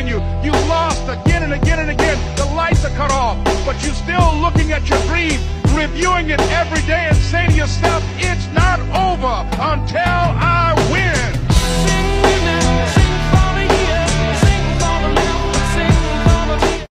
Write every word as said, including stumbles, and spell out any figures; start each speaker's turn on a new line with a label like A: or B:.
A: in you. You lost again and again and again. The lights are cut off, but you're still looking at your dream, reviewing it every day and saying to yourself,